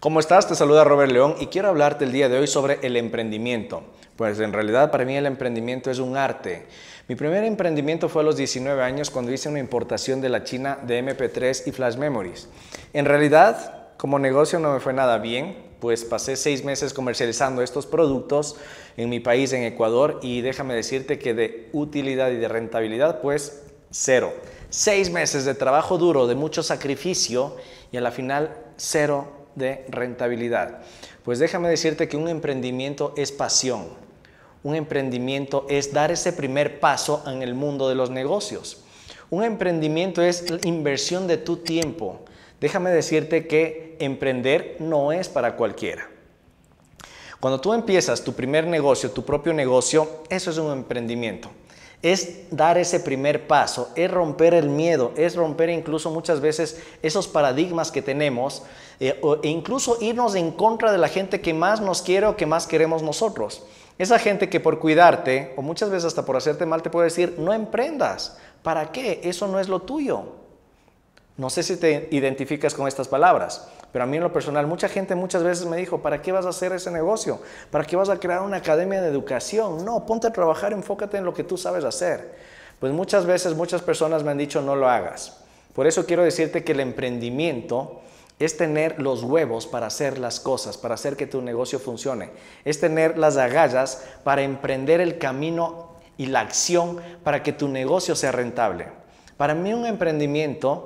¿Cómo estás? Te saluda Robert León y quiero hablarte el día de hoy sobre el emprendimiento. Pues en realidad para mí el emprendimiento es un arte. Mi primer emprendimiento fue a los 19 años cuando hice una importación de la China de MP3 y Flash Memories. En realidad, como negocio no me fue nada bien, pues pasé 6 meses comercializando estos productos en mi país, en Ecuador, y déjame decirte que de utilidad y de rentabilidad, pues cero. 6 meses de trabajo duro, de mucho sacrificio y a la final cero de rentabilidad. Pues déjame decirte que un emprendimiento es pasión. Un emprendimiento es dar ese primer paso en el mundo de los negocios. Un emprendimiento es la inversión de tu tiempo. Déjame decirte que emprender no es para cualquiera. Cuando tú empiezas tu primer negocio, tu propio negocio, eso es un emprendimiento. Es dar ese primer paso, es romper el miedo, es romper incluso muchas veces esos paradigmas que tenemos e incluso irnos en contra de la gente que más nos quiere o que más queremos nosotros. Esa gente que por cuidarte o muchas veces hasta por hacerte mal te puede decir, no emprendas, ¿para qué? Eso no es lo tuyo. No sé si te identificas con estas palabras, pero a mí en lo personal mucha gente muchas veces me dijo, ¿para qué vas a hacer ese negocio? ¿Para qué vas a crear una academia de educación? No, ponte a trabajar, enfócate en lo que tú sabes hacer. Pues muchas veces muchas personas me han dicho, no lo hagas. Por eso quiero decirte que el emprendimiento es tener los huevos para hacer las cosas, para hacer que tu negocio funcione. Es tener las agallas para emprender el camino y la acción para que tu negocio sea rentable. Para mí un emprendimiento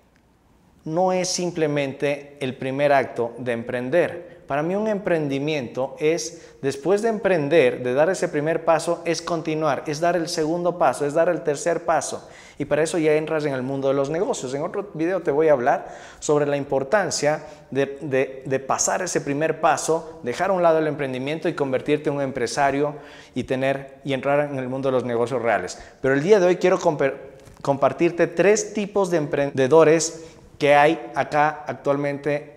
no es simplemente el primer acto de emprender. Para mí un emprendimiento es, después de emprender, de dar ese primer paso, es continuar, es dar el segundo paso, es dar el tercer paso. Y para eso ya entras en el mundo de los negocios. En otro video te voy a hablar sobre la importancia de pasar ese primer paso, dejar a un lado el emprendimiento y convertirte en un empresario y entrar en el mundo de los negocios reales. Pero el día de hoy quiero compartirte 3 tipos de emprendedores que hay acá actualmente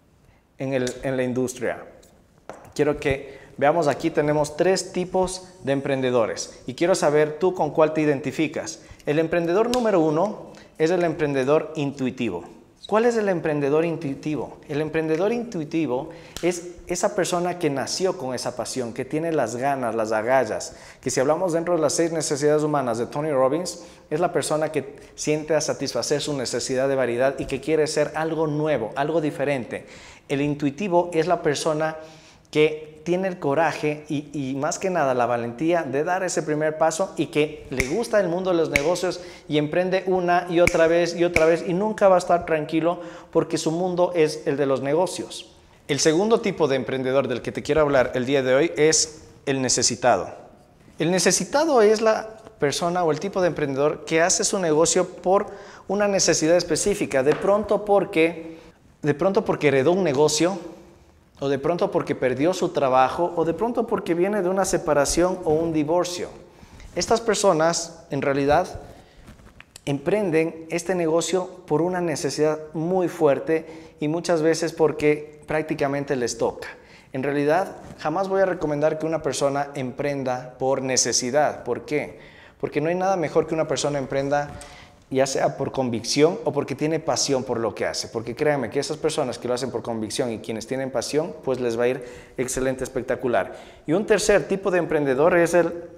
en la industria. Quiero que veamos, aquí tenemos 3 tipos de emprendedores y quiero saber tú con cuál te identificas. El emprendedor número 1 es el emprendedor intuitivo. ¿Cuál es el emprendedor intuitivo? El emprendedor intuitivo es esa persona que nació con esa pasión, que tiene las ganas, las agallas, que si hablamos dentro de las 6 necesidades humanas de Tony Robbins, es la persona que siente a satisfacer su necesidad de variedad y que quiere ser algo nuevo, algo diferente. El intuitivo es la persona que tiene el coraje y más que nada la valentía de dar ese primer paso y que le gusta el mundo de los negocios y emprende una y otra vez y nunca va a estar tranquilo porque su mundo es el de los negocios. El segundo tipo de emprendedor del que te quiero hablar el día de hoy es el necesitado. El necesitado es la persona o el tipo de emprendedor que hace su negocio por una necesidad específica, de pronto porque heredó un negocio, o de pronto porque perdió su trabajo, o de pronto porque viene de una separación o un divorcio. Estas personas, en realidad, emprenden este negocio por una necesidad muy fuerte y muchas veces porque prácticamente les toca. En realidad, jamás voy a recomendar que una persona emprenda por necesidad. ¿Por qué? Porque no hay nada mejor que una persona emprenda ya sea por convicción o porque tiene pasión por lo que hace. Porque créanme que esas personas que lo hacen por convicción y quienes tienen pasión, pues les va a ir excelente, espectacular. Y un tercer tipo de emprendedor es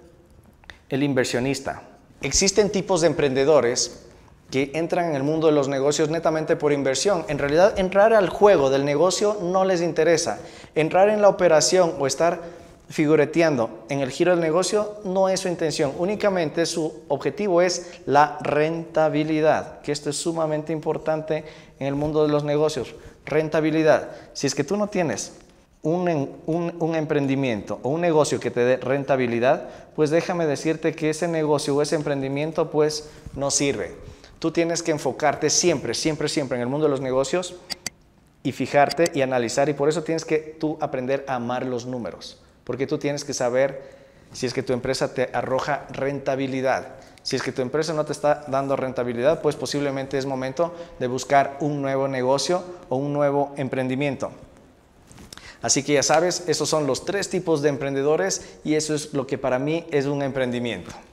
el inversionista. Existen tipos de emprendedores que entran en el mundo de los negocios netamente por inversión. En realidad, entrar al juego del negocio no les interesa. Entrar en la operación o estar figureteando en el giro del negocio no es su intención, únicamente su objetivo es la rentabilidad, que esto es sumamente importante en el mundo de los negocios. Rentabilidad. Si es que tú no tienes un emprendimiento o un negocio que te dé rentabilidad, pues déjame decirte que ese negocio o ese emprendimiento pues no sirve. Tú tienes que enfocarte siempre en el mundo de los negocios y fijarte y analizar, y por eso tienes que tú aprender a amar los números. Porque tú tienes que saber si es que tu empresa te arroja rentabilidad. Si es que tu empresa no te está dando rentabilidad, pues posiblemente es momento de buscar un nuevo negocio o un nuevo emprendimiento. Así que ya sabes, esos son los 3 tipos de emprendedores y eso es lo que para mí es un emprendimiento.